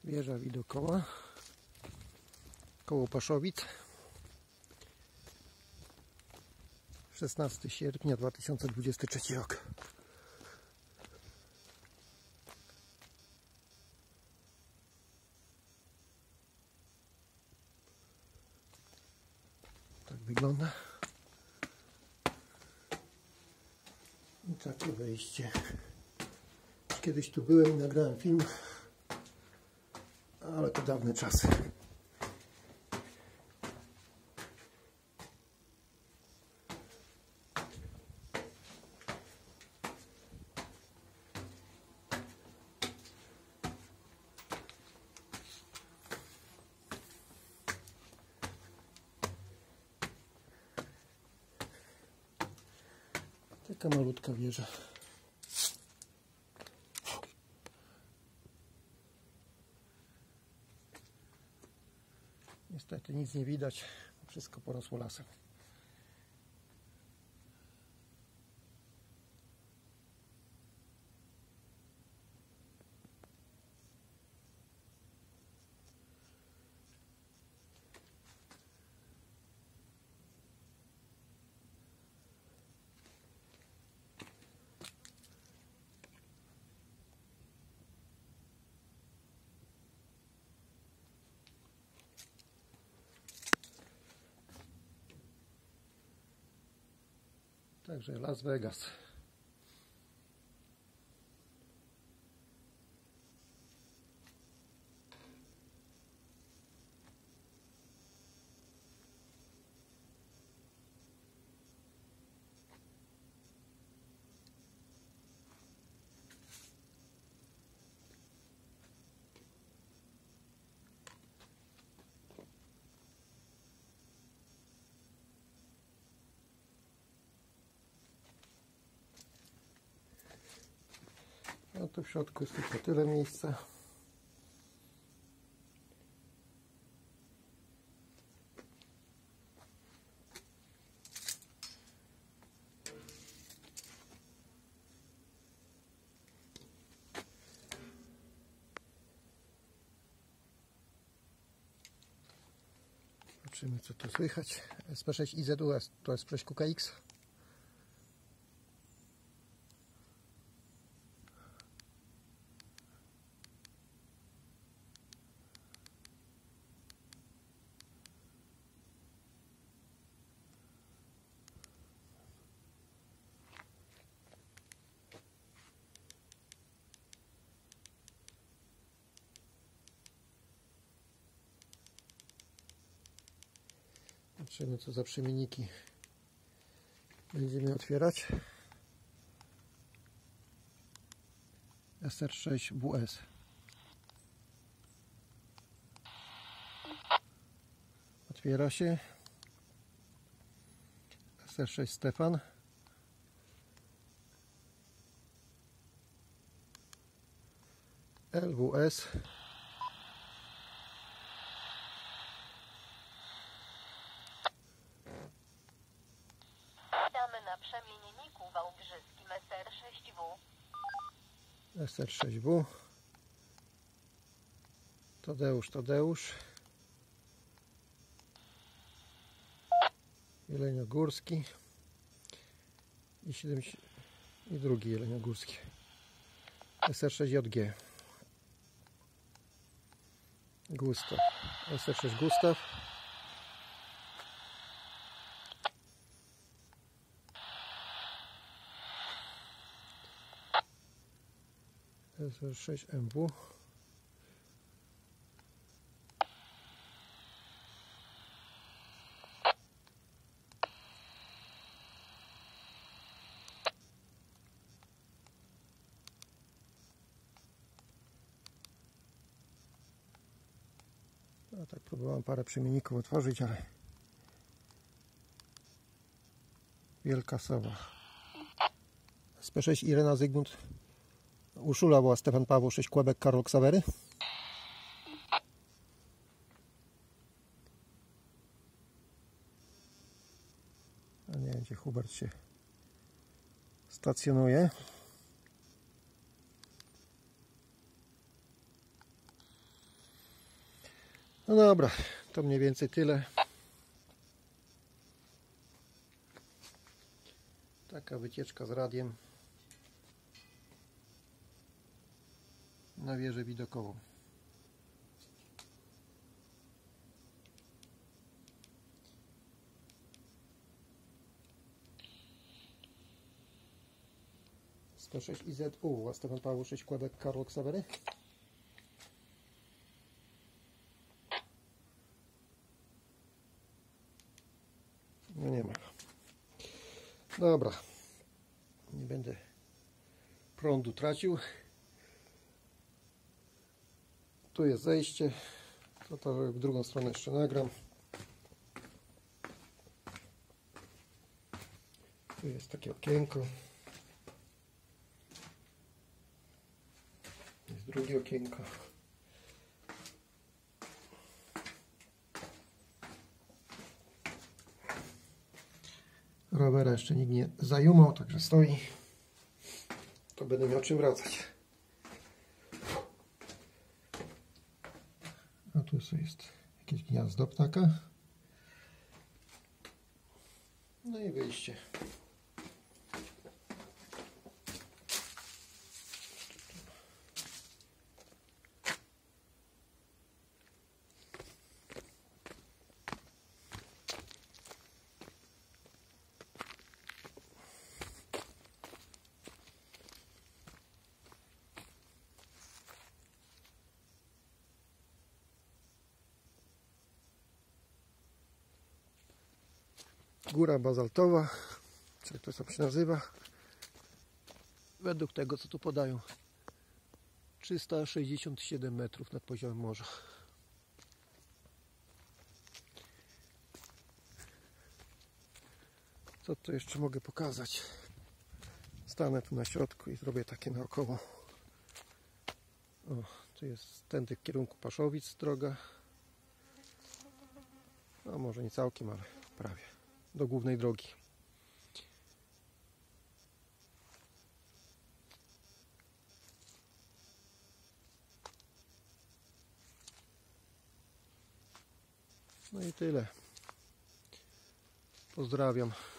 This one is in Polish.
Wieża widokowa koło Paszowic, 16 sierpnia 2023 rok. Tak wygląda. I takie wejście. Kiedyś tu byłem i nagrałem film, ale to dawne czasy. Taka malutka wieża. Niestety nic nie widać, wszystko porosło lasem. Także Las Vegas. No tu w środku jest tylko tyle miejsca. Zobaczymy, co tu słychać. SP6 IZU to SP6 QKX. Zobaczymy, co za przemienniki będziemy otwierać. SR6WS. Otwiera się. SR6 Stefan. LWS. Na przemienniku wałbrzyskim SR6W. SR6W. Tadeusz. Jeleniogórski. I drugi Jeleniogórski. SR6JG. Gustaw. SR6 Gustaw. SR6MW. No tak, próbowałem parę przemienników otworzyć, ale Wielka Sowa. SP6 Irena Zygmunt Urszula była Stefan Paweł 6 Quebec Karol Ksawery. A nie wiem, gdzie Hubert się stacjonuje. No dobra, to mniej więcej tyle. Taka wycieczka z radiem na wieżę widokową. P6 IZU, a Stefan Paweł 6 Quebec Karol Xavery. No nie ma. Dobra. Nie będę prądu tracił. Tu jest zejście. To w drugą stronę jeszcze nagram. Tu jest takie okienko. Jest drugie okienko. Rowera jeszcze nikt nie zajumał, także stoi. To będę miał czym wracać. A tu jest jakieś gniazdo ptaka. No i wyjście. Góra bazaltowa, czy jak to tam się nazywa, według tego co tu podają, 367 metrów nad poziomem morza. Co tu jeszcze mogę pokazać? Stanę tu na środku i zrobię takie naokoło. O, tu jest tędy w kierunku Paszowic droga. No może nie całkiem, ale prawie. Do głównej drogi. No i tyle. Pozdrawiam.